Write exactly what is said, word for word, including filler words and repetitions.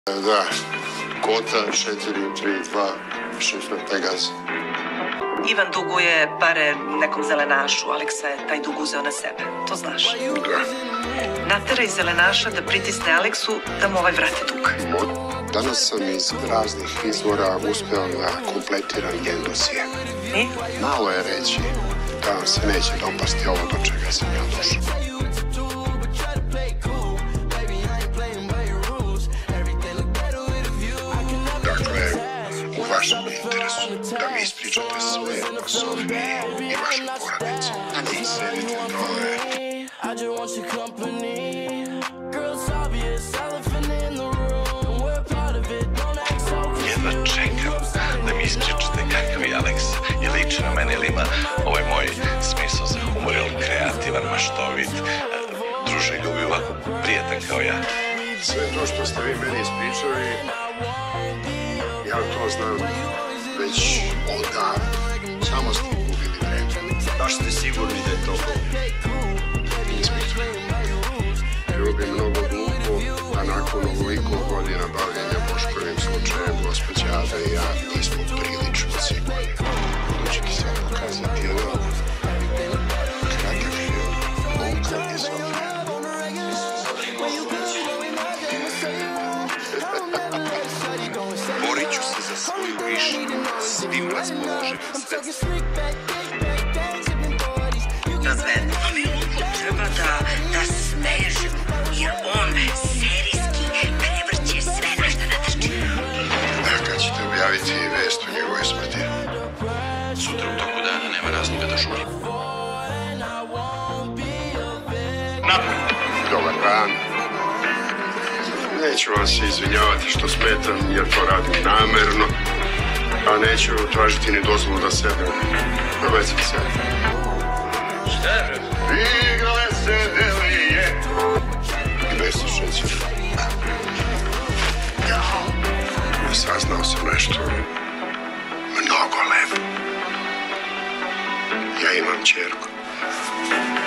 Da, Kota, četiri, tri, dva, šifra Pegaz. Ivan duguje pare nekom zelenašu, Aleksa je taj dug uzeo na sebe, to znaš. Da. Nateraj zelenaša da pritisne Aleksu da mu ovaj vrati dug. Danas sam iz raznih izvora uspeo da kompletiram njen dosije. I? Malo je reći da vam se neće dopasti ovo do čega sam ja došao. Dakle, u vašem interesu da mi ispričate sve o Sofiji i vašoj porodici. A vi sedite dole. Jedva čekam da mi ispričate kakav je Aleks. Je liči na mene ili ima ovaj moj smisao za humor, ili kreativan, maštovit, druželjubiv, ovako prijetan kao ja. Sve to što ste vi meni ispričali, ja to znam već odavno. Samo ste gubili vreme. Baš ste sigurni da je to to? Inspektor, bilo bi mnogo glupo da nakon ovoliko godina bavljenja Boškovim slučajem gospođa Ada i ja nismo prilično sigurni. To ću ti sad pokazati jedan kratak film Luka i Sofija. Borit ću se za svoju višinu svim raspoloživim sredstvima. Ali Luku treba da, da smežemo, jer on serijski prevrće sve na šta natrči. Da, kad ćete objaviti vest o njegove smrti? Sutra u toku dana nema razloga da žurim. Dobar dan. Neću vam se izvinjavati što smetam, jer to radim namerno, a neću tražiti ni dozvolu da sedem. Dobacite se. Šta je, bre? Igle se delije. Gde si šećer? Saznao sam nešto mnogo lepo. Ja imam ćerku.